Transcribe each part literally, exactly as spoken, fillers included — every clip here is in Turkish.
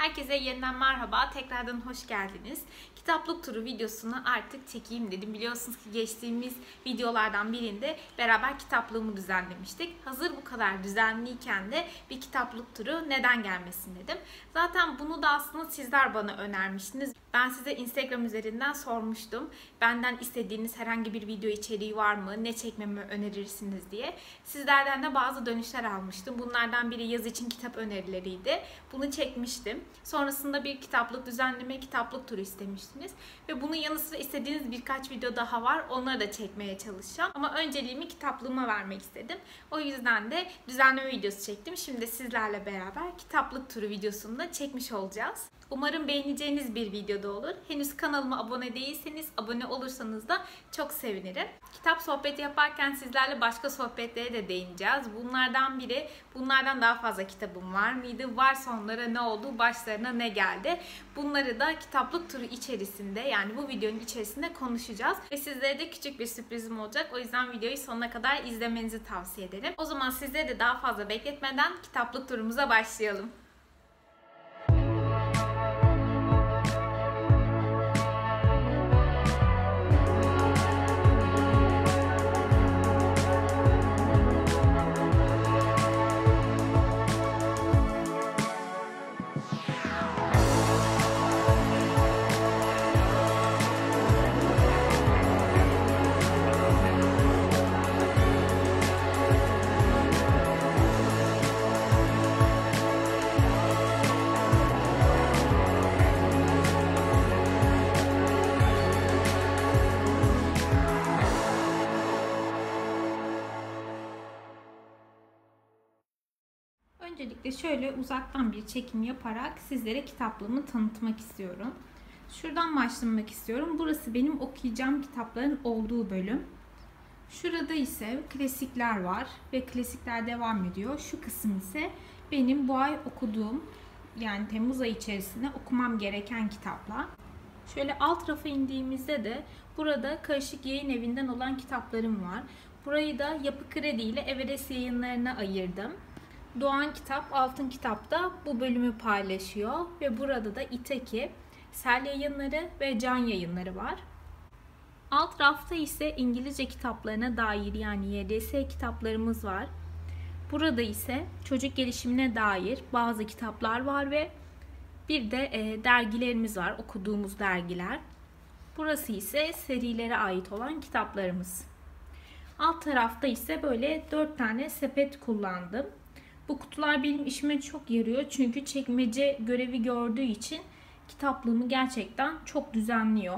Herkese yeniden merhaba, tekrardan hoş geldiniz. Kitaplık turu videosunu artık çekeyim dedim. Biliyorsunuz ki geçtiğimiz videolardan birinde beraber kitaplığımı düzenlemiştik. Hazır bu kadar düzenliyken de bir kitaplık turu neden gelmesin dedim. Zaten bunu da aslında sizler bana önermiştiniz. Ben size Instagram üzerinden sormuştum. Benden istediğiniz herhangi bir video içeriği var mı? Ne çekmemi önerirsiniz diye. Sizlerden de bazı dönüşler almıştım. Bunlardan biri yaz için kitap önerileriydi. Bunu çekmiştim. Sonrasında bir kitaplık düzenleme, kitaplık turu istemiştiniz. Ve bunun yanı sıra istediğiniz birkaç video daha var. Onları da çekmeye çalışacağım. Ama önceliğimi kitaplığıma vermek istedim. O yüzden de düzenleme videosu çektim. Şimdi sizlerle beraber kitaplık turu videosunu da çekmiş olacağız. Umarım beğeneceğiniz bir videoda olur. Henüz kanalıma abone değilseniz abone olursanız da çok sevinirim. Kitap sohbeti yaparken sizlerle başka sohbetlere de değineceğiz. Bunlardan biri, bunlardan daha fazla kitabım var mıydı? Varsa onlara ne oldu? Başlarına ne geldi? Bunları da kitaplık turu içerisinde, yani bu videonun içerisinde konuşacağız. Ve sizlere de küçük bir sürprizim olacak. O yüzden videoyu sonuna kadar izlemenizi tavsiye ederim. O zaman sizleri de daha fazla bekletmeden kitaplık turumuza başlayalım. Öncelikle şöyle uzaktan bir çekim yaparak sizlere kitaplığımı tanıtmak istiyorum. Şuradan başlamak istiyorum. Burası benim okuyacağım kitapların olduğu bölüm. Şurada ise klasikler var ve klasikler devam ediyor. Şu kısım ise benim bu ay okuduğum, yani Temmuz ayı içerisinde okumam gereken kitaplar. Şöyle alt rafa indiğimizde de burada Karışık Yayın Evi'nden olan kitaplarım var. Burayı da Yapı Kredi ile Everest Yayınları'na ayırdım. Doğan Kitap, Altın Kitap'ta bu bölümü paylaşıyor ve burada da İtaki, Sel Yayınları ve Can Yayınları var. Alt rafta ise İngilizce kitaplarına dair, yani Y D S kitaplarımız var. Burada ise çocuk gelişimine dair bazı kitaplar var ve bir de e, dergilerimiz var, okuduğumuz dergiler. Burası ise serilere ait olan kitaplarımız. Alt tarafta ise böyle dört tane sepet kullandım. Bu kutular benim işime çok yarıyor çünkü çekmece görevi gördüğü için kitaplığımı gerçekten çok düzenliyor.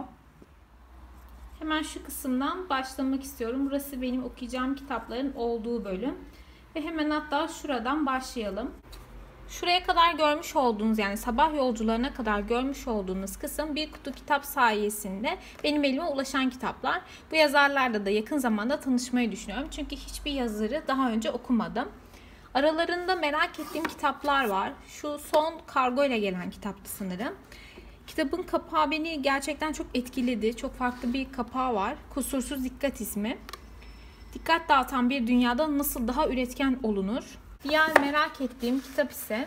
Hemen şu kısımdan başlamak istiyorum. Burası benim okuyacağım kitapların olduğu bölüm. Ve hemen hatta şuradan başlayalım. Şuraya kadar görmüş olduğunuz, yani sabah yolcularına kadar görmüş olduğunuz kısım bir kutu kitap sayesinde benim elime ulaşan kitaplar. Bu yazarlarla da yakın zamanda tanışmayı düşünüyorum. Çünkü hiçbir yazarı daha önce okumadım. Aralarında merak ettiğim kitaplar var. Şu son kargo ile gelen kitaptı sanırım. Kitabın kapağı beni gerçekten çok etkiledi. Çok farklı bir kapağı var. Kusursuz Dikkat ismi. Dikkat dağıtan bir dünyada nasıl daha üretken olunur? Diğer merak ettiğim kitap ise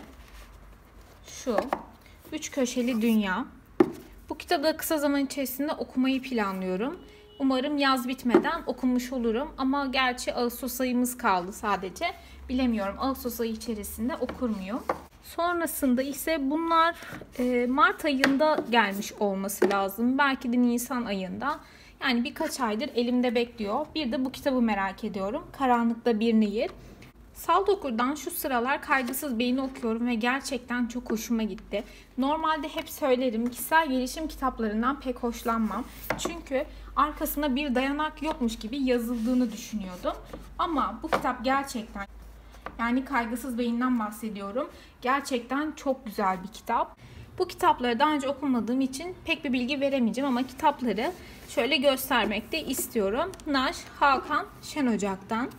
şu. Üç Köşeli Dünya. Bu kitabı da kısa zaman içerisinde okumayı planlıyorum. Umarım yaz bitmeden okumuş olurum. Ama gerçi Ağustos ayımız kaldı sadece. Bilemiyorum, Ağustos ayı içerisinde okur muyum? Sonrasında ise bunlar Mart ayında gelmiş olması lazım. Belki de Nisan ayında. Yani birkaç aydır elimde bekliyor. Bir de bu kitabı merak ediyorum. Karanlıkta Bir Nehir. Saldokur'dan şu sıralar Kaygısız Beyni okuyorum ve gerçekten çok hoşuma gitti. Normalde hep söylerim, kişisel gelişim kitaplarından pek hoşlanmam. Çünkü arkasında bir dayanak yokmuş gibi yazıldığını düşünüyordum. Ama bu kitap gerçekten, yani Kaygısız Beyin'den bahsediyorum, gerçekten çok güzel bir kitap. Bu kitapları daha önce okumadığım için pek bir bilgi veremeyeceğim ama kitapları şöyle göstermek de istiyorum. Naş Hakan Şen Ocak'tan.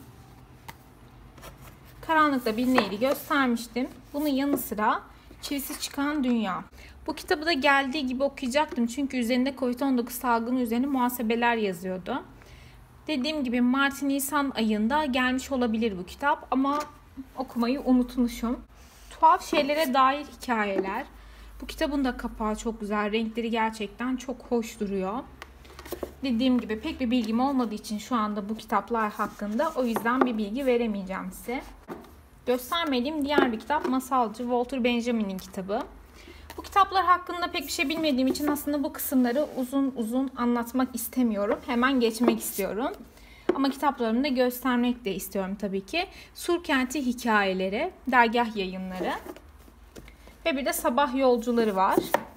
Karanlıkta Bir Nehir'i göstermiştim. Bunun yanı sıra Çivisi Çıkan Dünya. Bu kitabı da geldiği gibi okuyacaktım. Çünkü üzerinde kovid on dokuz salgını üzerine muhasebeler yazıyordu. Dediğim gibi Mart-Nisan ayında gelmiş olabilir bu kitap ama okumayı unutmuşum. Tuhaf şeylere dair hikayeler. Bu kitabın da kapağı çok güzel. Renkleri gerçekten çok hoş duruyor. Dediğim gibi pek bir bilgim olmadığı için şu anda bu kitaplar hakkında, o yüzden bir bilgi veremeyeceğim size. Göstermediğim diğer bir kitap Masalcı Walter Benjamin'in kitabı. Bu kitaplar hakkında pek bir şey bilmediğim için aslında bu kısımları uzun uzun anlatmak istemiyorum. Hemen geçmek istiyorum. Ama kitaplarını da göstermek de istiyorum tabii ki. Surkenti Hikayeleri, Dergah Yayınları. Ve bir de Sabah Yolcuları var.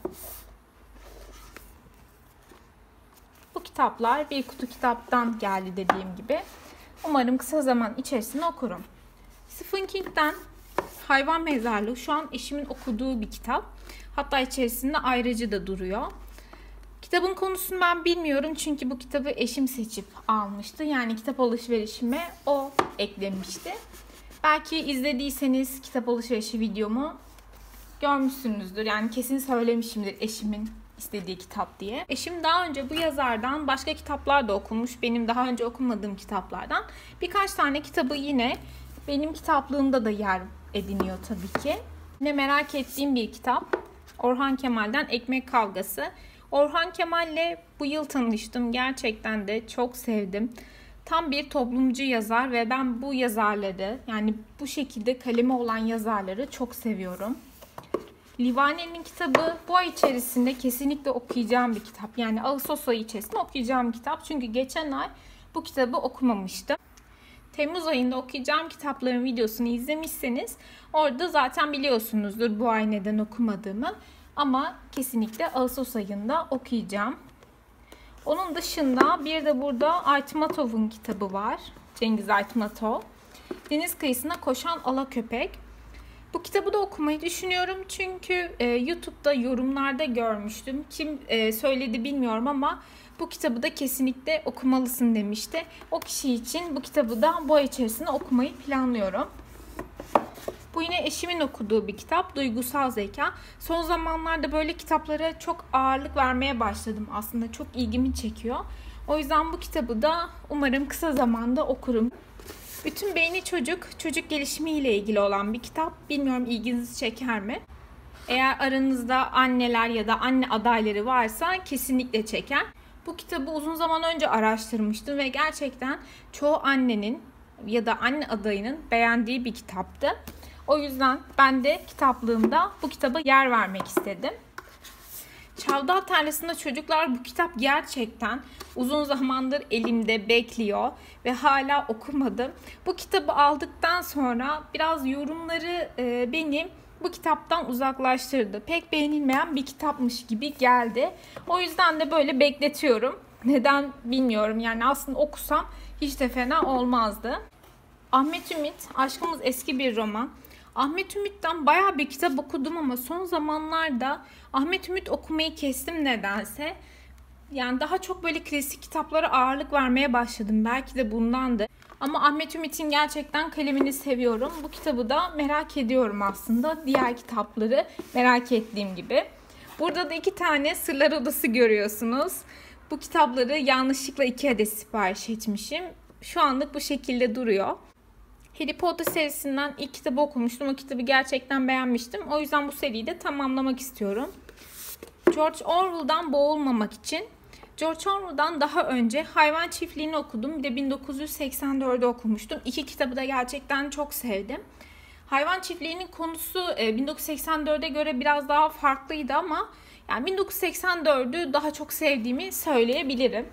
Bu kitaplar bir kutu kitaptan geldi dediğim gibi. Umarım kısa zaman içerisinde okurum. Stephen King'den Hayvan Mezarlığı şu an eşimin okuduğu bir kitap. Hatta içerisinde ayrıcı da duruyor. Kitabın konusunu ben bilmiyorum çünkü bu kitabı eşim seçip almıştı. Yani kitap alışverişime o eklemişti. Belki izlediyseniz kitap alışverişi videomu görmüşsünüzdür. Yani kesin söylemişimdir eşimin istediği kitap diye. Eşim daha önce bu yazardan başka kitaplar da okumuş. Benim daha önce okumadığım kitaplardan. Birkaç tane kitabı yine benim kitaplığımda da yer ediniyor tabii ki. Yine merak ettiğim bir kitap. Orhan Kemal'den Ekmek Kavgası. Orhan Kemal'le bu yıl tanıştım. Gerçekten de çok sevdim. Tam bir toplumcu yazar ve ben bu yazarları, yani bu şekilde kalemi olan yazarları çok seviyorum. Livane'nin kitabı bu ay içerisinde kesinlikle okuyacağım bir kitap. Yani Ağustos ayı içerisinde okuyacağım bir kitap. Çünkü geçen ay bu kitabı okumamıştım. Temmuz ayında okuyacağım kitapların videosunu izlemişseniz orada zaten biliyorsunuzdur bu ay neden okumadığımı. Ama kesinlikle Ağustos ayında okuyacağım. Onun dışında bir de burada Aytmatov'un kitabı var. Cengiz Aytmatov. Deniz Kıyısına Koşan Alaköpek. Bu kitabı da okumayı düşünüyorum. Çünkü e, YouTube'da yorumlarda görmüştüm. Kim e, söyledi bilmiyorum ama bu kitabı da kesinlikle okumalısın demişti. O kişi için bu kitabı da bu ay içerisinde okumayı planlıyorum. Bu yine eşimin okuduğu bir kitap. Duygusal Zeka. Son zamanlarda böyle kitaplara çok ağırlık vermeye başladım. Aslında çok ilgimi çekiyor. O yüzden bu kitabı da umarım kısa zamanda okurum. Bütün Beyni Çocuk, çocuk gelişimiyle ilgili olan bir kitap. Bilmiyorum ilginizi çeker mi? Eğer aranızda anneler ya da anne adayları varsa kesinlikle çeker. Bu kitabı uzun zaman önce araştırmıştım ve gerçekten çoğu annenin ya da anne adayının beğendiği bir kitaptı. O yüzden ben de kitaplığımda bu kitaba yer vermek istedim. Çavdal Tarlası'nda Çocuklar bu kitap gerçekten uzun zamandır elimde bekliyor ve hala okumadım. Bu kitabı aldıktan sonra biraz yorumları e, beni bu kitaptan uzaklaştırdı. Pek beğenilmeyen bir kitapmış gibi geldi. O yüzden de böyle bekletiyorum. Neden bilmiyorum. Yani aslında okusam hiç de fena olmazdı. Ahmet Ümit, Aşkımız Eski Bir Roman. Ahmet Ümit'ten bayağı bir kitap okudum ama son zamanlarda Ahmet Ümit okumayı kestim nedense. Yani daha çok böyle klasik kitaplara ağırlık vermeye başladım. Belki de bundandı. Ama Ahmet Ümit'in gerçekten kalemini seviyorum. Bu kitabı da merak ediyorum aslında. Diğer kitapları merak ettiğim gibi. Burada da iki tane Sırlar Odası görüyorsunuz. Bu kitapları yanlışlıkla iki adet sipariş etmişim. Şu anlık bu şekilde duruyor. Harry Potter serisinden ilk kitabı okumuştum. O kitabı gerçekten beğenmiştim. O yüzden bu seriyi de tamamlamak istiyorum. George Orwell'dan boğulmamak için. George Orwell'dan daha önce Hayvan Çiftliği'ni okudum. Bir de bin dokuz yüz seksen dördü okumuştum. İki kitabı da gerçekten çok sevdim. Hayvan Çiftliği'nin konusu bin dokuz yüz seksen dörde göre biraz daha farklıydı ama yani bin dokuz yüz seksen dördü daha çok sevdiğimi söyleyebilirim.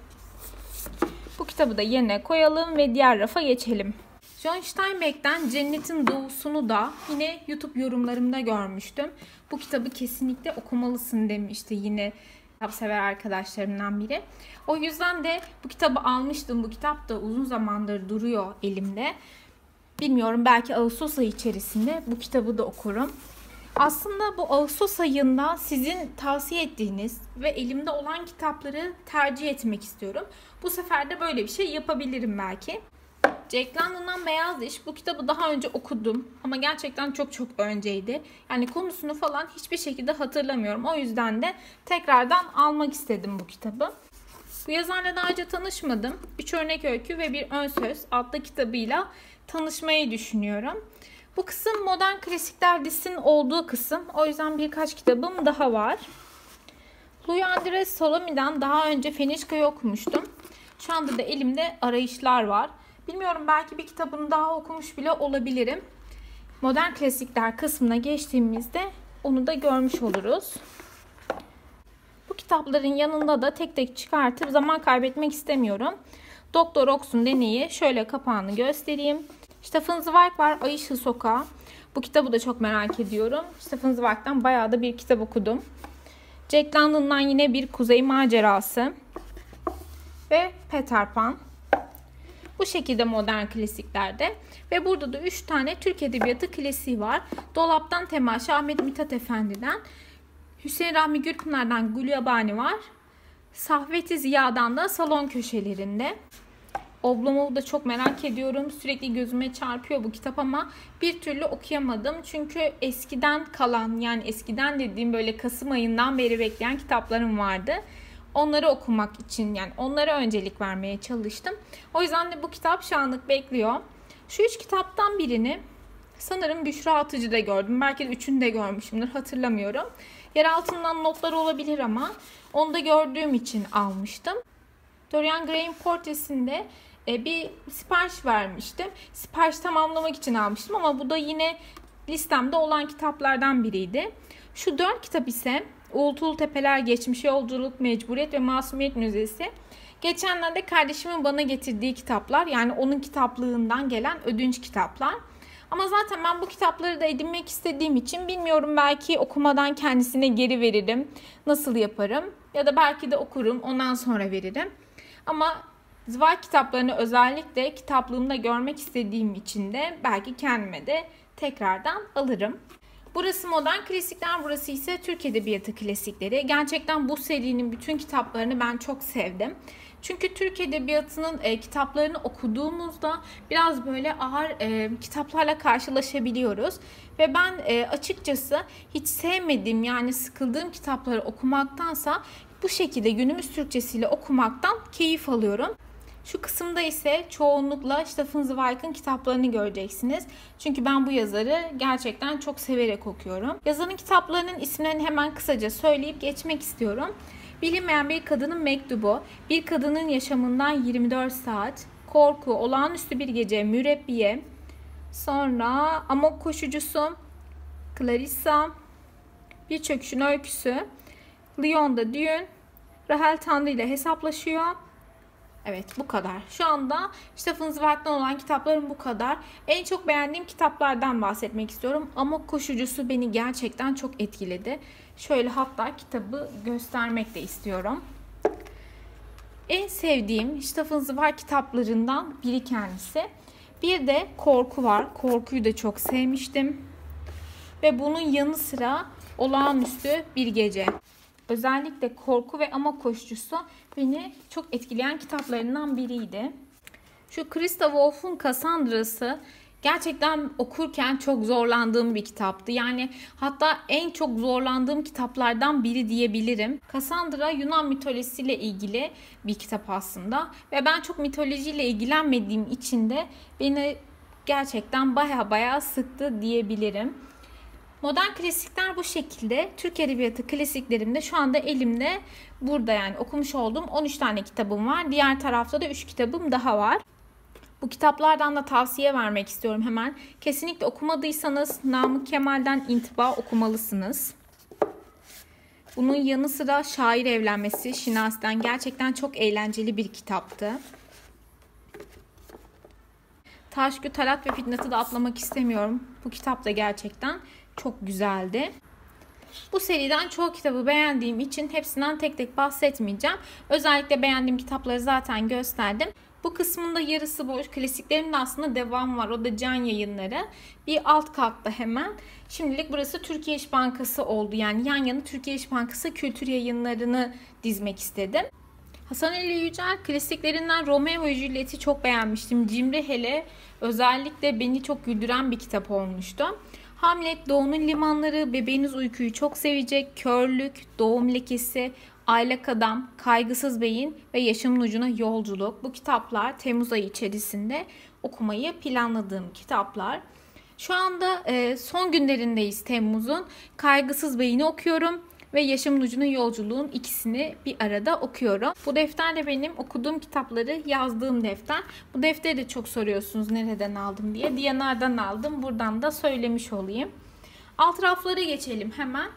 Bu kitabı da yerine koyalım ve diğer rafa geçelim. John Steinbeck'ten Cennetin Doğusunu da yine YouTube yorumlarımda görmüştüm. Bu kitabı kesinlikle okumalısın demişti yine kitap sever arkadaşlarımdan biri. O yüzden de bu kitabı almıştım. Bu kitap da uzun zamandır duruyor elimde. Bilmiyorum, belki Ağustos ayı içerisinde bu kitabı da okurum. Aslında bu Ağustos ayında sizin tavsiye ettiğiniz ve elimde olan kitapları tercih etmek istiyorum. Bu sefer de böyle bir şey yapabilirim belki. Jack London'dan Beyaz Diş. Bu kitabı daha önce okudum ama gerçekten çok çok önceydi. Yani konusunu falan hiçbir şekilde hatırlamıyorum. O yüzden de tekrardan almak istedim bu kitabı. Bu yazarla daha önce tanışmadım. Üç Örnek Öykü ve Bir Ön Söz adlı kitabıyla tanışmayı düşünüyorum. Bu kısım modern klasikler dizisinin olduğu kısım. O yüzden birkaç kitabım daha var. Louis Andres Salome'den daha önce Fenişka'yı okumuştum. Şu anda da elimde Arayışlar var. Bilmiyorum, belki bir kitabını daha okumuş bile olabilirim. Modern klasikler kısmına geçtiğimizde onu da görmüş oluruz. Bu kitapların yanında da tek tek çıkartıp zaman kaybetmek istemiyorum. Doktor Ox'un Deneyi, şöyle kapağını göstereyim. Stefan Zweig var, Ay Işığı Sokağı. Bu kitabı da çok merak ediyorum. Stefan Zweig'den bayağı da bir kitap okudum. Jack London'dan yine bir Kuzey Macerası. Ve Peter Pan. Bu şekilde modern klasiklerde. Ve burada da üç tane Türk Edebiyatı klasiği var. Dolaptan Temaşa Ahmet Mithat Efendi'den. Hüseyin Rahmi Gürpınar'dan Gulyabani var. Sahvet-i Ziya'dan da Salon Köşelerinde. Oblomov'u da çok merak ediyorum. Sürekli gözüme çarpıyor bu kitap ama bir türlü okuyamadım. Çünkü eskiden kalan, yani eskiden dediğim böyle Kasım ayından beri bekleyen kitaplarım vardı. Onları okumak için, yani onlara öncelik vermeye çalıştım. O yüzden de bu kitap şu anlık bekliyor. Şu üç kitaptan birini sanırım Büşra Atıcı'da gördüm. Belki de üçünü de görmüşümdür, hatırlamıyorum. Yer altından notlar olabilir ama onu da gördüğüm için almıştım. Dorian Gray'in portresinde bir sipariş vermiştim. Sipariş tamamlamak için almıştım ama bu da yine listemde olan kitaplardan biriydi. Şu dört kitap ise Uğultulu Tepeler, Geçmişe Yolculuk, Mecburiyet ve Masumiyet Müzesi. Geçenlerde kardeşimin bana getirdiği kitaplar, yani onun kitaplığından gelen ödünç kitaplar. Ama zaten ben bu kitapları da edinmek istediğim için bilmiyorum, belki okumadan kendisine geri veririm. Nasıl yaparım? Ya da belki de okurum, ondan sonra veririm. Ama Zweig kitaplarını özellikle kitaplığımda görmek istediğim için de belki kendime de tekrardan alırım. Burası modern klasikler, burası ise Türk Edebiyatı klasikleri. Gerçekten bu serinin bütün kitaplarını ben çok sevdim. Çünkü Türk Edebiyatı'nın e, kitaplarını okuduğumuzda biraz böyle ağır e, kitaplarla karşılaşabiliyoruz. Ve ben e, açıkçası hiç sevmediğim, yani sıkıldığım kitapları okumaktansa bu şekilde günümüz Türkçesiyle okumaktan keyif alıyorum. Şu kısımda ise çoğunlukla Stefan Zweig'in kitaplarını göreceksiniz. Çünkü ben bu yazarı gerçekten çok severek okuyorum. Yazarın kitaplarının isimlerini hemen kısaca söyleyip geçmek istiyorum. Bilinmeyen Bir Kadının Mektubu, Bir Kadının Yaşamından yirmi dört Saat, Korku, Olağanüstü Bir Gece, Mürebbiye, sonra Amok Koşucusu, Clarissa, Bir Çöküşün Öyküsü, Lyon'da Düğün, Rahel Tanrı ile Hesaplaşıyor. Evet, bu kadar. Şu anda Stefan Zweig'den olan kitaplarım bu kadar. En çok beğendiğim kitaplardan bahsetmek istiyorum. Amok Koşucusu beni gerçekten çok etkiledi. Şöyle hatta kitabı göstermek de istiyorum. En sevdiğim Stefan Zweig kitaplarından biri kendisi. Bir de Korku var. Korkuyu da çok sevmiştim. Ve bunun yanı sıra Olağanüstü Bir Gece. Özellikle Korku ve Amok Koşucusu beni çok etkileyen kitaplarından biriydi. Şu Christa Wolf'un Cassandra'sı gerçekten okurken çok zorlandığım bir kitaptı. Yani hatta en çok zorlandığım kitaplardan biri diyebilirim. Cassandra Yunan mitolojisiyle ilgili bir kitap aslında. Ve ben çok mitolojiyle ilgilenmediğim için de beni gerçekten baya baya sıktı diyebilirim. Modern klasikler bu şekilde. Türk Edebiyatı klasiklerimde şu anda elimde burada, yani okumuş olduğum on üç tane kitabım var. Diğer tarafta da üç kitabım daha var. Bu kitaplardan da tavsiye vermek istiyorum hemen. Kesinlikle okumadıysanız Namık Kemal'den İntiba okumalısınız. Bunun yanı sıra Şair Evlenmesi Şinasi'den gerçekten çok eğlenceli bir kitaptı. Taşkü, Talat ve Fitnat'ı da atlamak istemiyorum. Bu kitap da gerçekten çok güzeldi. Bu seriden çoğu kitabı beğendiğim için hepsinden tek tek bahsetmeyeceğim. Özellikle beğendiğim kitapları zaten gösterdim. Bu kısmında yarısı boş. Klasiklerimin de aslında devam var. O da Can Yayınları. Bir alt katta hemen. Şimdilik burası Türkiye İş Bankası oldu. Yani yan yana Türkiye İş Bankası Kültür Yayınları'nı dizmek istedim. Hasan Ali Yücel klasiklerinden Romeo ve Juliet'i çok beğenmiştim. Cimri hele özellikle beni çok güldüren bir kitap olmuştu. Hamlet, Doğu'nun Limanları, Bebeğiniz Uykuyu Çok Sevecek, Körlük, Doğum Lekesi, Aylak Adam, Kaygısız Beyin ve Yaşamın Ucuna Yolculuk. Bu kitaplar Temmuz ayı içerisinde okumayı planladığım kitaplar. Şu anda e, son günlerindeyiz Temmuz'un. Kaygısız Beyin'i okuyorum ve Yaşamın Ucuna Yolculuğun ikisini bir arada okuyorum. Bu defter de benim okuduğum kitapları yazdığım defter. Bu defteri de çok soruyorsunuz nereden aldım diye. D and R'dan aldım. Buradan da söylemiş olayım. Alt raflara geçelim hemen.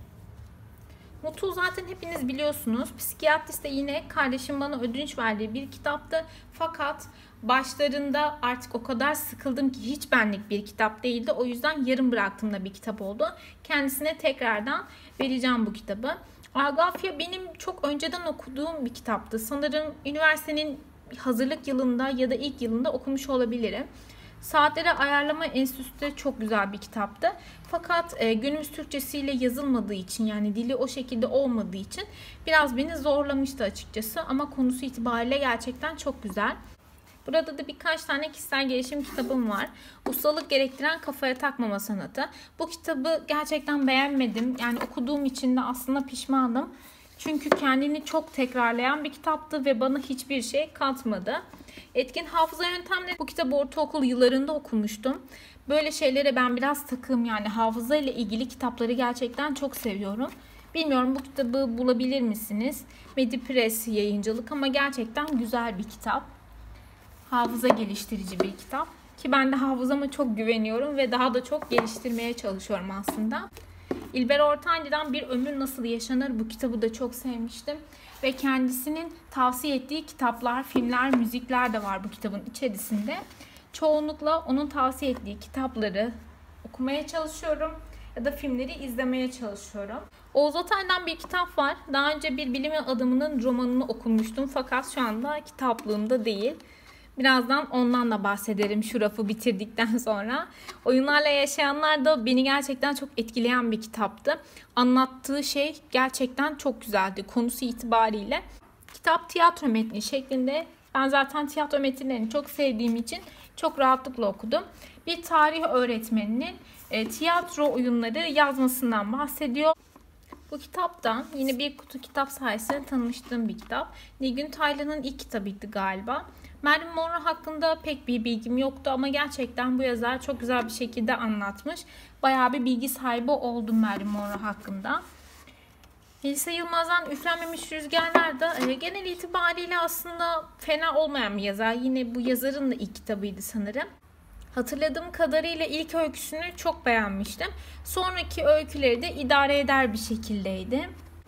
Mutlu zaten hepiniz biliyorsunuz. Psikiyatrist de yine kardeşim bana ödünç verdiği bir kitaptı. Fakat başlarında artık o kadar sıkıldım ki hiç benlik bir kitap değildi. O yüzden yarım bıraktığımda bir kitap oldu. Kendisine tekrardan vereceğim bu kitabı. Agafya benim çok önceden okuduğum bir kitaptı. Sanırım üniversitenin hazırlık yılında ya da ilk yılında okumuş olabilirim. Saatleri Ayarlama Enstitüsü de çok güzel bir kitaptı. Fakat e, günümüz Türkçesiyle yazılmadığı için, yani dili o şekilde olmadığı için biraz beni zorlamıştı açıkçası. Ama konusu itibariyle gerçekten çok güzel. Burada da birkaç tane kişisel gelişim kitabım var. Ustalık gerektiren kafaya takmama sanatı. Bu kitabı gerçekten beğenmedim. Yani okuduğum için de aslında pişmanım. Çünkü kendini çok tekrarlayan bir kitaptı ve bana hiçbir şey katmadı. Etkin hafıza yöntemleri, bu kitabı ortaokul yıllarında okumuştum. Böyle şeylere ben biraz takığım, yani hafıza ile ilgili kitapları gerçekten çok seviyorum. Bilmiyorum bu kitabı bulabilir misiniz? Medipress yayıncılık ama gerçekten güzel bir kitap. Hafıza geliştirici bir kitap. Ki ben de hafızama çok güveniyorum ve daha da çok geliştirmeye çalışıyorum aslında. İlber Ortaylı'dan Bir Ömür Nasıl Yaşanır, bu kitabı da çok sevmiştim. Ve kendisinin tavsiye ettiği kitaplar, filmler, müzikler de var bu kitabın içerisinde. Çoğunlukla onun tavsiye ettiği kitapları okumaya çalışıyorum ya da filmleri izlemeye çalışıyorum. Oğuz Atay'dan bir kitap var. Daha önce bir bilim adamının romanını okumuştum fakat şu anda kitaplığımda değil. Birazdan ondan da bahsederim şu rafı bitirdikten sonra. Oyunlarla Yaşayanlar da beni gerçekten çok etkileyen bir kitaptı. Anlattığı şey gerçekten çok güzeldi konusu itibariyle. Kitap tiyatro metni şeklinde. Ben zaten tiyatro metinlerini çok sevdiğim için çok rahatlıkla okudum. Bir tarih öğretmeninin e, tiyatro oyunları yazmasından bahsediyor. Bu kitaptan yine bir kutu kitap sayesinde tanıştığım bir kitap. Nilgün Taylan'ın ilk kitabıydı galiba. Marilyn Monroe hakkında pek bir bilgim yoktu ama gerçekten bu yazar çok güzel bir şekilde anlatmış. Bayağı bir bilgi sahibi oldum Marilyn Monroe hakkında. Melisa Yılmaz'dan Üflenmemiş Rüzgarlar da e, genel itibariyle aslında fena olmayan bir yazar. Yine bu yazarın da ilk kitabıydı sanırım. Hatırladığım kadarıyla ilk öyküsünü çok beğenmiştim. Sonraki öyküleri de idare eder bir şekildeydi.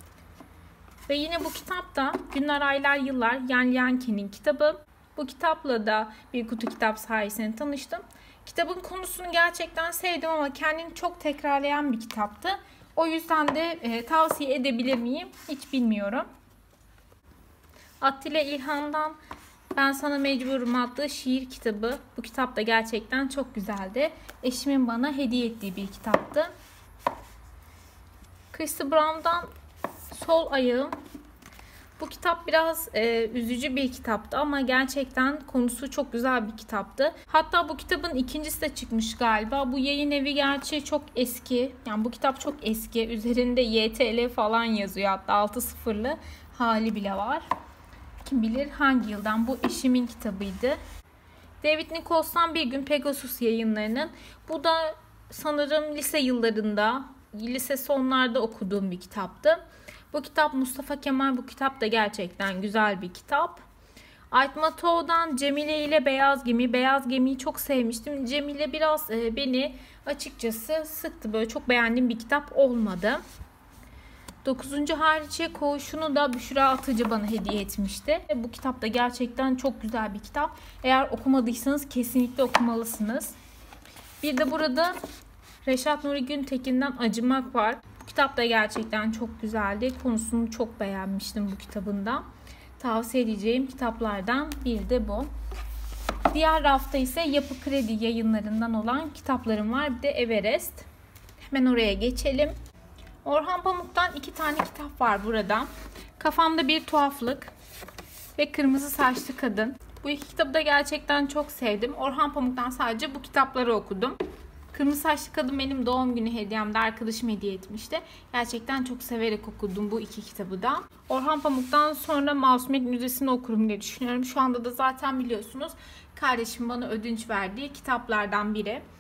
Ve yine bu kitap da Günler, Aylar, Yıllar Yan Yanke'nin kitabı. Bu kitapla da bir kutu kitap sayesinde tanıştım. Kitabın konusunu gerçekten sevdim ama kendini çok tekrarlayan bir kitaptı. O yüzden de e, tavsiye edebilir miyim hiç bilmiyorum. Attila İlhan'dan Ben Sana Mecburum adlı şiir kitabı. Bu kitap da gerçekten çok güzeldi. Eşimin bana hediye ettiği bir kitaptı. Christy Brown'dan Sol Ayağım. Bu kitap biraz e, üzücü bir kitaptı ama gerçekten konusu çok güzel bir kitaptı. Hatta bu kitabın ikincisi de çıkmış galiba. Bu yayın evi gerçi çok eski. Yani bu kitap çok eski. Üzerinde Y T L falan yazıyor. Hatta altı sıfırlı hali bile var. Kim bilir hangi yıldan, bu eşimin kitabıydı. David Nichols'tan Bir Gün Pegasus yayınlarının. Bu da sanırım lise yıllarında, lise sonlarda okuduğum bir kitaptı. Bu kitap Mustafa Kemal, bu kitap da gerçekten güzel bir kitap. Aytmatov'dan Cemile ile Beyaz Gemi. Beyaz Gemi'yi çok sevmiştim. Cemile biraz e, beni açıkçası sıktı. Böyle çok beğendiğim bir kitap olmadı. dokuzuncu Hariç'e Koğuşu'nu da Büşra Atıcı bana hediye etmişti. Bu kitap da gerçekten çok güzel bir kitap. Eğer okumadıysanız kesinlikle okumalısınız. Bir de burada Reşat Nuri Güntekin'den Acımak var. Bu kitap da gerçekten çok güzeldi. Konusunu çok beğenmiştim bu kitabında. Tavsiye edeceğim kitaplardan biri de bu. Diğer rafta ise Yapı Kredi yayınlarından olan kitaplarım var. Bir de Everest. Hemen oraya geçelim. Orhan Pamuk'tan iki tane kitap var burada. Kafamda Bir Tuhaflık ve Kırmızı Saçlı Kadın. Bu iki kitabı da gerçekten çok sevdim. Orhan Pamuk'tan sadece bu kitapları okudum. Kırmızı Saçlı Kadın benim doğum günü hediyemde, arkadaşım hediye etmişti. Gerçekten çok severek okudum bu iki kitabı da. Orhan Pamuk'tan sonra Masumiyet Müzesi'ni okurum diye düşünüyorum. Şu anda da zaten biliyorsunuz kardeşim bana ödünç verdiği kitaplardan biri.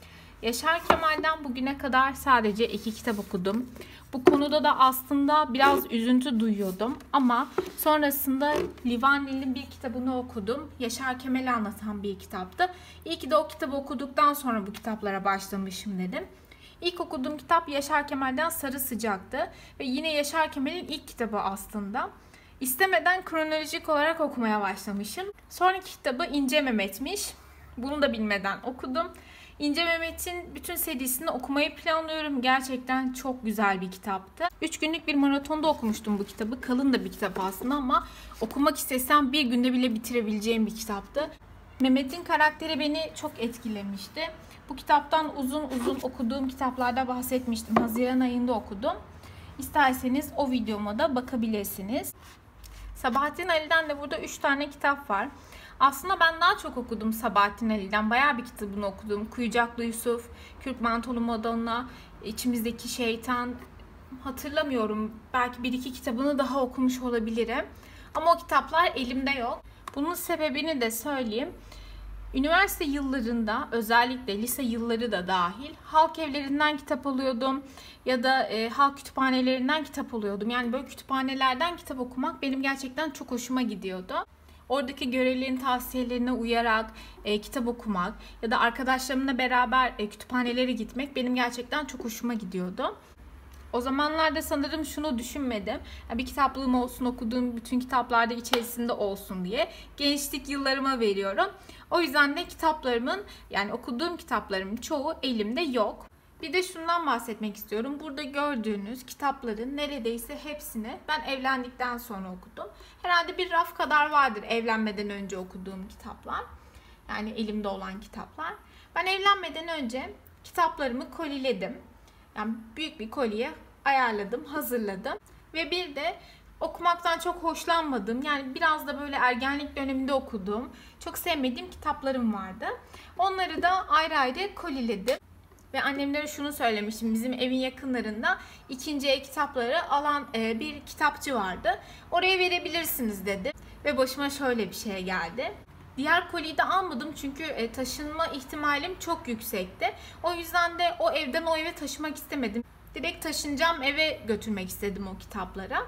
Yaşar Kemal'den bugüne kadar sadece iki kitap okudum. Bu konuda da aslında biraz üzüntü duyuyordum ama sonrasında Livaneli'nin bir kitabını okudum. Yaşar Kemal'i anlatan bir kitaptı. İyi ki de o kitabı okuduktan sonra bu kitaplara başlamışım dedim. İlk okuduğum kitap Yaşar Kemal'den Sarı Sıcak'tı ve yine Yaşar Kemal'in ilk kitabı aslında. İstemeden kronolojik olarak okumaya başlamışım. Sonraki kitabı İnce Mehmet'miş. Bunu da bilmeden okudum. İnce Mehmet'in bütün serisini okumayı planlıyorum. Gerçekten çok güzel bir kitaptı. üç günlük bir maratonda okumuştum bu kitabı. Kalın da bir kitap aslında ama okumak istesem bir günde bile bitirebileceğim bir kitaptı. Mehmet'in karakteri beni çok etkilemişti. Bu kitaptan uzun uzun okuduğum kitaplarda bahsetmiştim. Haziran ayında okudum. İsterseniz o videoma da bakabilirsiniz. Sabahattin Ali'den de burada üç tane kitap var. Aslında ben daha çok okudum Sabahattin Ali'den. Bayağı bir kitabını okudum. Kuyucaklı Yusuf, Kürk Mantolu Madonna, İçimizdeki Şeytan. Hatırlamıyorum. Belki bir iki kitabını daha okumuş olabilirim. Ama o kitaplar elimde yok. Bunun sebebini de söyleyeyim. Üniversite yıllarında, özellikle lise yılları da dahil, halk evlerinden kitap alıyordum ya da e, halk kütüphanelerinden kitap alıyordum. Yani böyle kütüphanelerden kitap okumak benim gerçekten çok hoşuma gidiyordu. Oradaki görevlilerin tavsiyelerine uyarak e, kitap okumak ya da arkadaşlarımla beraber e, kütüphanelere gitmek benim gerçekten çok hoşuma gidiyordu. O zamanlarda sanırım şunu düşünmedim. Yani bir kitaplığım olsun, okuduğum bütün kitaplarda içerisinde olsun diye. Gençlik yıllarıma veriyorum. O yüzden de kitaplarımın, yani okuduğum kitaplarımın çoğu elimde yok. Bir de şundan bahsetmek istiyorum. Burada gördüğünüz kitapların neredeyse hepsini ben evlendikten sonra okudum. Herhalde bir raf kadar vardır evlenmeden önce okuduğum kitaplar. Yani elimde olan kitaplar. Ben evlenmeden önce kitaplarımı koliledim. Yani büyük bir kolye ayarladım, hazırladım. Ve bir de okumaktan çok hoşlanmadığım, yani biraz da böyle ergenlik döneminde okuduğum, çok sevmediğim kitaplarım vardı. Onları da ayrı ayrı koliledim. Ve annemlere şunu söylemiştim, bizim evin yakınlarında ikinci el kitapları alan bir kitapçı vardı. Oraya verebilirsiniz dedi. Ve başıma şöyle bir şey geldi. Diğer koliyi de almadım çünkü taşınma ihtimalim çok yüksekti. O yüzden de o evden o eve taşımak istemedim. Direkt taşınacağım eve götürmek istedim o kitaplara.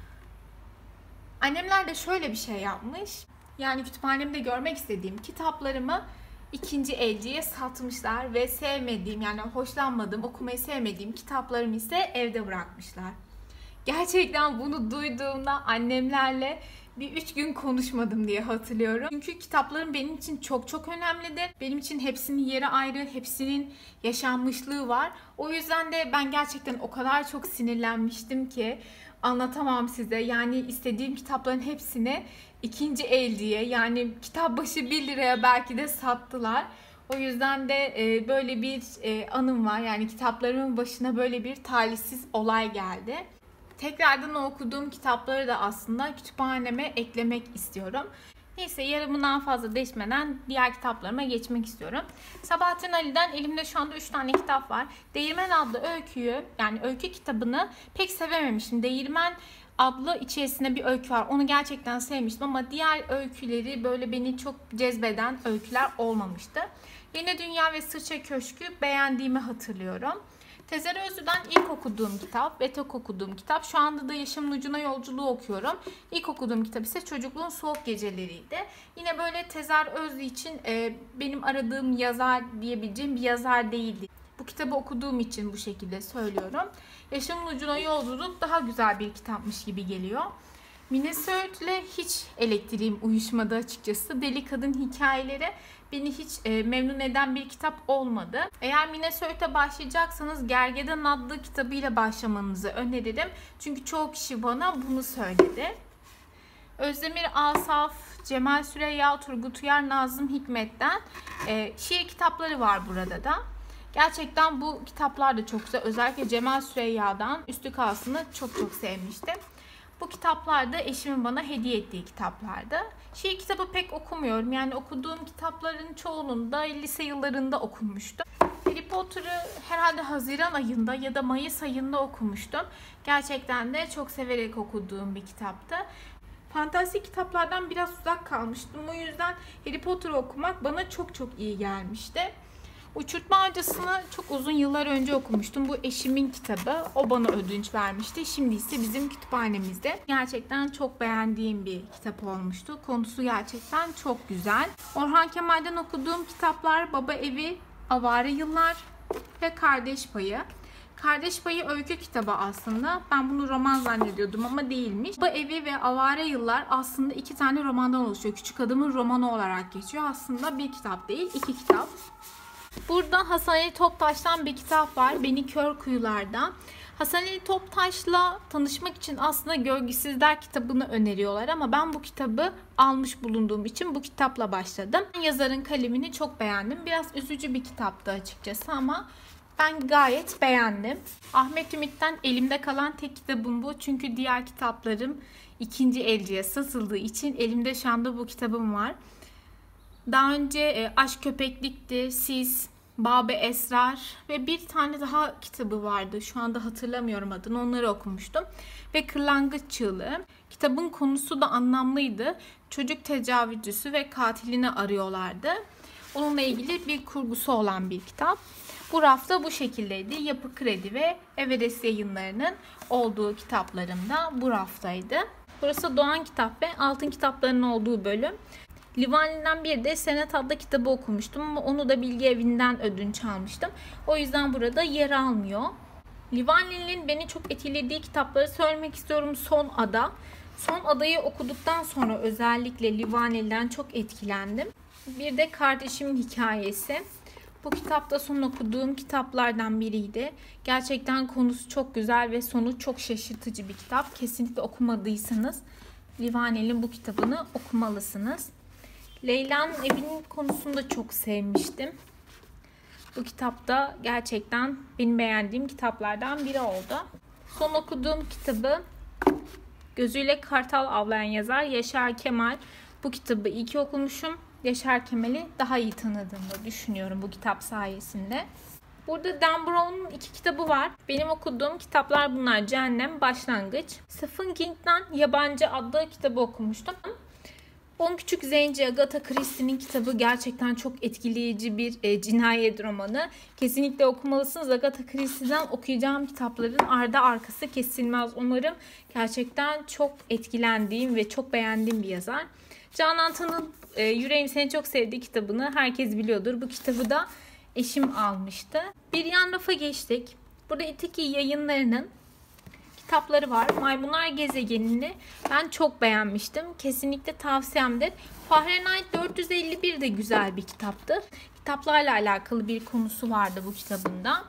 Annemler de şöyle bir şey yapmış. Yani kütüphanemde görmek istediğim kitaplarımı ikinci elciye satmışlar ve sevmediğim, yani hoşlanmadığım, okumayı sevmediğim kitaplarımı ise evde bırakmışlar. Gerçekten bunu duyduğumda annemlerle bir üç gün konuşmadım diye hatırlıyorum. Çünkü kitaplarım benim için çok çok önemlidir. Benim için hepsinin yeri ayrı, hepsinin yaşanmışlığı var. O yüzden de ben gerçekten o kadar çok sinirlenmiştim ki anlatamam size. Yani istediğim kitapların hepsini ikinci el diye, yani kitap başı bir liraya belki de sattılar. O yüzden de e, böyle bir e, anım var. Yani kitaplarımın başına böyle bir talihsiz olay geldi. Tekrardan okuduğum kitapları da aslında kütüphaneme eklemek istiyorum. Neyse, yarımından fazla değişmeden diğer kitaplarıma geçmek istiyorum. Sabahattin Ali'den elimde şu anda üç tane kitap var. Değirmen adlı öyküyü, yani öykü kitabını pek sevememiştim. Değirmen adlı içerisinde bir öykü var. Onu gerçekten sevmiştim ama diğer öyküleri böyle beni çok cezbeden öyküler olmamıştı. Yeni Dünya ve Sırça Köşkü beğendiğimi hatırlıyorum. Tezer Özlü'den ilk okuduğum kitap ve tek okuduğum kitap. Şu anda da Yaşamın Ucuna Yolculuğu okuyorum. İlk okuduğum kitap ise Çocukluğun Soğuk Geceleriydi. Yine böyle Tezer Özlü için e, benim aradığım yazar diyebileceğim bir yazar değildi. Bu kitabı okuduğum için bu şekilde söylüyorum. Yaşamın Ucuna Yolculuk daha güzel bir kitapmış gibi geliyor. Mine Söğüt'le hiç elektriğim uyuşmadı açıkçası. Deli Kadın Hikayeleri beni hiç e, memnun eden bir kitap olmadı. Eğer Mine Söğüt'e başlayacaksanız Gergedan adlı kitabıyla başlamanızı öneririm. Çünkü çoğu kişi bana bunu söyledi. Özdemir Asaf, Cemal Süreyya, Turgut Uyar, Nazım Hikmet'ten e, şiir kitapları var burada da. Gerçekten bu kitaplar da çok güzel. Özellikle Cemal Süreyya'dan Üstü Kalsın'ı çok çok sevmiştim. Bu kitaplar da eşimin bana hediye ettiği kitaplardı. Şiir kitabı pek okumuyorum. Yani okuduğum kitapların çoğunun da lise yıllarında okumuştum. Harry Potter'ı herhalde Haziran ayında ya da Mayıs ayında okumuştum. Gerçekten de çok severek okuduğum bir kitaptı. Fantastik kitaplardan biraz uzak kalmıştım. O yüzden Harry Potter okumak bana çok çok iyi gelmişti. Uçurtma Avcısı'nı çok uzun yıllar önce okumuştum. Bu eşimin kitabı. O bana ödünç vermişti. Şimdi ise bizim kütüphanemizde. Gerçekten çok beğendiğim bir kitap olmuştu. Konusu gerçekten çok güzel. Orhan Kemal'den okuduğum kitaplar Baba Evi, Avare Yıllar ve Kardeş Payı. Kardeş Payı öykü kitabı aslında. Ben bunu roman zannediyordum ama değilmiş. Baba Evi ve Avare Yıllar aslında iki tane romandan oluşuyor. Küçük Adamın romanı olarak geçiyor. Aslında bir kitap değil, iki kitap. Burada Hasan Ali Toptaş'tan bir kitap var. Beni Kör Kuyular'da. Hasan Ali Toptaş'la tanışmak için aslında Gölgesizler kitabını öneriyorlar ama ben bu kitabı almış bulunduğum için bu kitapla başladım. Yazarın kalemini çok beğendim. Biraz üzücü bir kitaptı açıkçası ama ben gayet beğendim. Ahmet Ümit'ten elimde kalan tek kitabım bu. Çünkü diğer kitaplarım ikinci elciye satıldığı için elimde şu anda bu kitabım var. Daha önce e, Aşk Köpeklik'ti, Sis, Bab-ı Esrar ve bir tane daha kitabı vardı. Şu anda hatırlamıyorum adını. Onları okumuştum. Ve Kırlangıç Çığlığı. Kitabın konusu da anlamlıydı. Çocuk tecavüzcüsü ve katilini arıyorlardı. Onunla ilgili bir kurgusu olan bir kitap. Bu rafta bu şekildeydi. Yapı Kredi ve Everest Yayınları'nın olduğu kitaplarım da bu raftaydı. Burası Doğan Kitap ve Altın Kitaplarının olduğu bölüm. Livaneli'den bir de Senet adlı kitabı okumuştum ama onu da Bilgi Evi'nden ödünç almıştım. O yüzden burada yer almıyor. Livaneli'nin beni çok etkilediği kitapları söylemek istiyorum. Son Ada. Son Ada'yı okuduktan sonra özellikle Livaneli'den çok etkilendim. Bir de Kardeşimin Hikayesi. Bu kitap da son okuduğum kitaplardan biriydi. Gerçekten konusu çok güzel ve sonu çok şaşırtıcı bir kitap. Kesinlikle okumadıysanız Livaneli'nin bu kitabını okumalısınız. Leyla'nın Evi'nin konusunu da çok sevmiştim. Bu kitap da gerçekten benim beğendiğim kitaplardan biri oldu. Son okuduğum kitabı Gözüyle Kartal Avlayan yazar Yaşar Kemal. Bu kitabı iyi ki okumuşum. Yaşar Kemal'i daha iyi tanıdığımı düşünüyorum bu kitap sayesinde. Burada Dan Brown'un iki kitabı var. Benim okuduğum kitaplar bunlar. Cehennem, Başlangıç. Stephen King'den Yabancı adlı kitabı okumuştum. On Küçük Zenci, Agatha Christie'nin kitabı gerçekten çok etkileyici bir e, cinayet romanı. Kesinlikle okumalısınız. Agatha Christie'den okuyacağım kitapların ardı arkası kesilmez. Umarım gerçekten çok etkilendiğim ve çok beğendiğim bir yazar. Canan Tan'ın e, Yüreğim Seni Çok Sevdi kitabını herkes biliyordur. Bu kitabı da eşim almıştı. Bir yan rafa geçtik. Burada İtiki Yayınları'nın kitapları var. Maymunlar Gezegeni'ni ben çok beğenmiştim. Kesinlikle tavsiyemdir. Fahrenheit dört yüz elli bir de güzel bir kitaptı. Kitaplarla alakalı bir konusu vardı bu kitabında.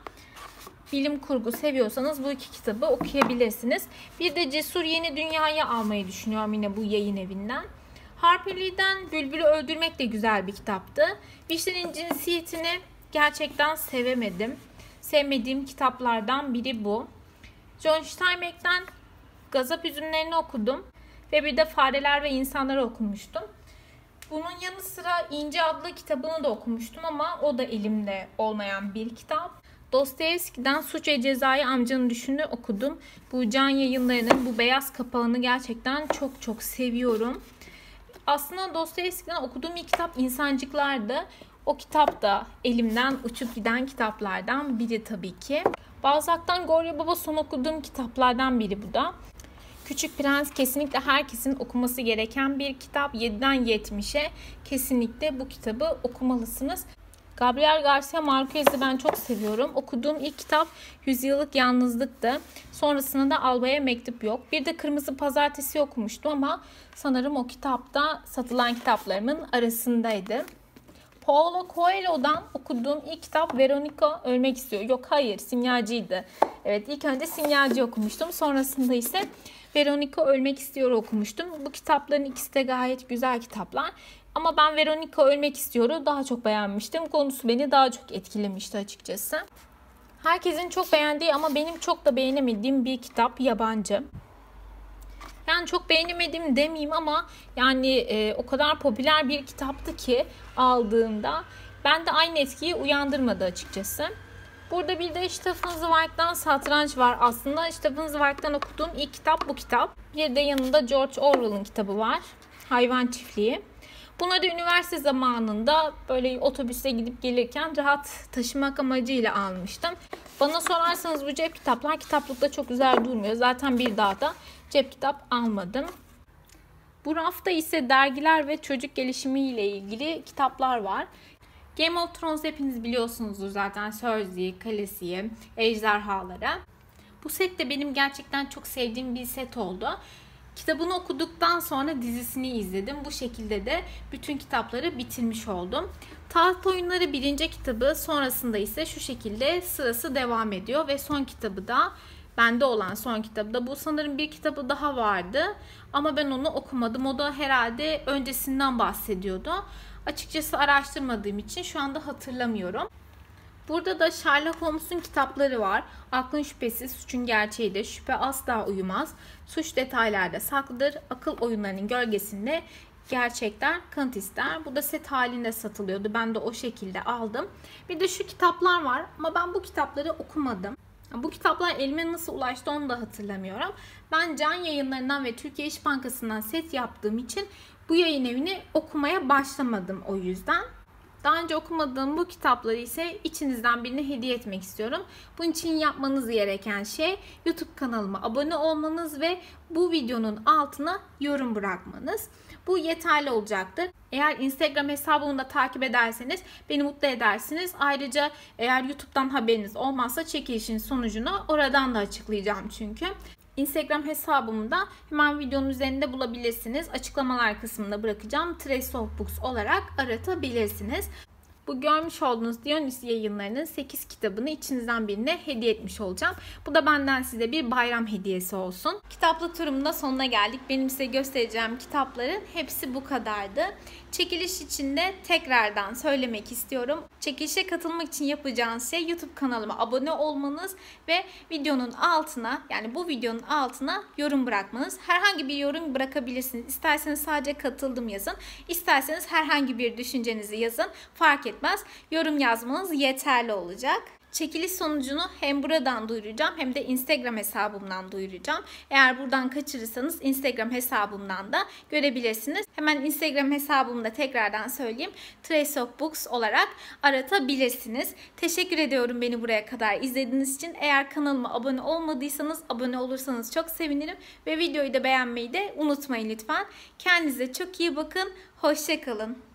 Bilim kurgu seviyorsanız bu iki kitabı okuyabilirsiniz. Bir de Cesur Yeni Dünya'yı almayı düşünüyorum yine bu yayın evinden. Harper Lee'den Bülbül'ü Öldürmek de güzel bir kitaptı. Vişne'nin Cinsiyetini gerçekten sevemedim. Sevmediğim kitaplardan biri bu. John Steinbeck'ten Gazap Üzümlerini okudum. Ve bir de Fareler ve İnsanları okumuştum. Bunun yanı sıra İnce adlı kitabını da okumuştum ama o da elimde olmayan bir kitap. Dostoyevski'den Suç ve Cezayı Amcanın Düşünü okudum. Bu Can Yayınları'nın bu beyaz kapağını gerçekten çok çok seviyorum. Aslında Dostoyevski'den okuduğum ilk kitap İnsancıklar'dı. O kitap da elimden uçup giden kitaplardan biri tabii ki. Balzac'tan Gorya Baba son okuduğum kitaplardan biri bu da. Küçük Prens kesinlikle herkesin okuması gereken bir kitap. yediden yetmişe kesinlikle bu kitabı okumalısınız. Gabriel Garcia Marquez'i ben çok seviyorum. Okuduğum ilk kitap Yüzyıllık Yalnızlık'tı. Sonrasında da Alba'ya Mektup Yok. Bir de Kırmızı Pazartesi okumuştum ama sanırım o kitapta satılan kitaplarımın arasındaydı. Paulo Coelho'dan okuduğum ilk kitap Veronica Ölmek İstiyor. Yok hayır, Simyacı'ydı. Evet, ilk önce Simyacı okumuştum. Sonrasında ise Veronica Ölmek İstiyor okumuştum. Bu kitapların ikisi de gayet güzel kitaplar. Ama ben Veronica Ölmek İstiyor'u daha çok beğenmiştim. Konusu beni daha çok etkilemişti açıkçası. Herkesin çok beğendiği ama benim çok da beğenemediğim bir kitap yabancı. Yani çok beğenemedim demeyeyim ama yani e, o kadar popüler bir kitaptı ki aldığımda ben de aynı etkiyi uyandırmadı açıkçası. Burada bir de Stefan Zweig'dan Satranç var. Aslında Stefan Zweig'dan okuduğum ilk kitap bu kitap. Bir de yanında George Orwell'ın kitabı var. Hayvan Çiftliği. Bunları üniversite zamanında böyle otobüste gidip gelirken rahat taşımak amacıyla almıştım. Bana sorarsanız bu cep kitaplar kitaplıkta çok güzel durmuyor. Zaten bir daha da cep kitap almadım. Bu rafta ise dergiler ve çocuk gelişimi ile ilgili kitaplar var. Game of Thrones hepiniz biliyorsunuzdur zaten. Cersei, Khaleesi'yi, ejderhalara. Bu set de benim gerçekten çok sevdiğim bir set oldu. Kitabını okuduktan sonra dizisini izledim. Bu şekilde de bütün kitapları bitirmiş oldum. Taht Oyunları birinci kitabı, sonrasında ise şu şekilde sırası devam ediyor. Ve son kitabı da, bende olan son kitabı da bu. Sanırım bir kitabı daha vardı ama ben onu okumadım. O da herhalde öncesinden bahsediyordu. Açıkçası araştırmadığım için şu anda hatırlamıyorum. Burada da Sherlock Holmes'un kitapları var. Aklın şüphesi, suçun gerçeğidir. Şüphe asla uyumaz. Suç detaylarda saklıdır. Akıl oyunlarının gölgesinde gerçekler kanıt ister. Bu da set halinde satılıyordu. Ben de o şekilde aldım. Bir de şu kitaplar var ama ben bu kitapları okumadım. Bu kitaplar elime nasıl ulaştı onu da hatırlamıyorum. Ben Can Yayınları'ndan ve Türkiye İş Bankası'ndan set yaptığım için bu yayın evini okumaya başlamadım o yüzden. Daha önce okumadığım bu kitapları ise içinizden birine hediye etmek istiyorum. Bunun için yapmanız gereken şey YouTube kanalıma abone olmanız ve bu videonun altına yorum bırakmanız. Bu yeterli olacaktır. Eğer Instagram hesabımı da takip ederseniz beni mutlu edersiniz. Ayrıca eğer YouTube'dan haberiniz olmazsa çekilişin sonucunu oradan da açıklayacağım çünkü. Instagram hesabımı da hemen videonun üzerinde bulabilirsiniz. Açıklamalar kısmında bırakacağım. Trace of Books olarak aratabilirsiniz. Bu görmüş olduğunuz Dionys Yayınları'nın sekiz kitabını içinizden birine hediye etmiş olacağım. Bu da benden size bir bayram hediyesi olsun. Kitaplı turumun da sonuna geldik. Benim size göstereceğim kitapların hepsi bu kadardı. Çekiliş için de tekrardan söylemek istiyorum. Çekilişe katılmak için yapacağınız şey YouTube kanalıma abone olmanız ve videonun altına, yani bu videonun altına yorum bırakmanız. Herhangi bir yorum bırakabilirsiniz. İsterseniz sadece katıldım yazın. İsterseniz herhangi bir düşüncenizi yazın. Fark etmez. Yorum yazmanız yeterli olacak. Çekiliş sonucunu hem buradan duyuracağım hem de Instagram hesabımdan duyuracağım. Eğer buradan kaçırırsanız Instagram hesabımdan da görebilirsiniz. Hemen Instagram hesabımda tekrardan söyleyeyim. Trace of Books olarak aratabilirsiniz. Teşekkür ediyorum beni buraya kadar izlediğiniz için. Eğer kanalıma abone olmadıysanız abone olursanız çok sevinirim. Ve videoyu da beğenmeyi de unutmayın lütfen. Kendinize çok iyi bakın. Hoşça kalın.